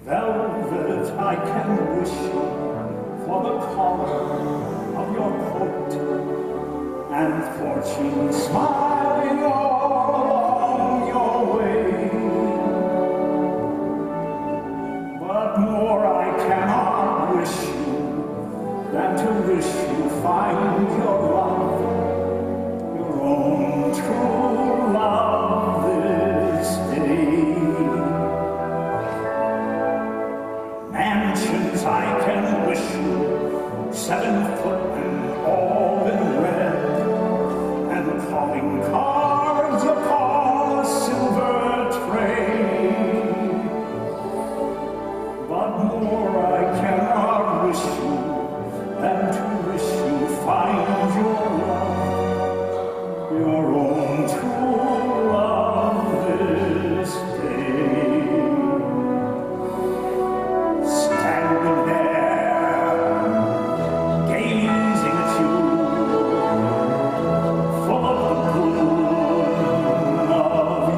Velvet I can wish you for the collar of your coat, and fortune smiling all along your way. But more I cannot wish you than to wish you find your love, your own true love this day. Mansions I can wish you, 7 footmen all in red, and calling cards upon a silver tray. But more I cannot wish you than to wish you find your love, your own true love this day. Standing there, gazing at you, full of the bloom of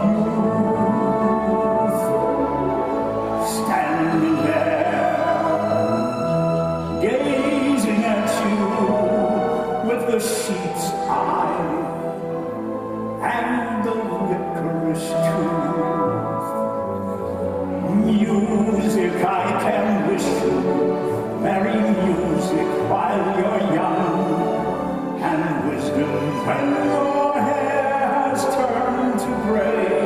youth. Standing there, gazing at you, with the sheep's eye and the licorice tooth. Music I can wish you, merry music while you're young, and wisdom when your hair has turned to gray.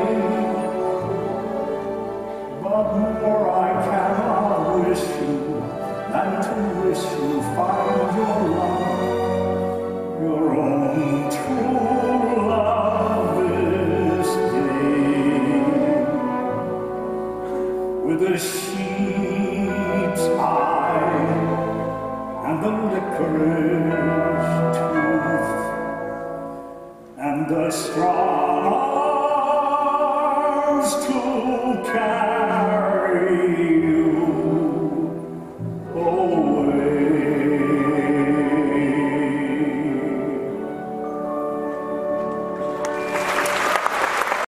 But more I cannot wish you than to wish you find your love, your own true love this day. With the sheep's eye and the licorice tooth and the strong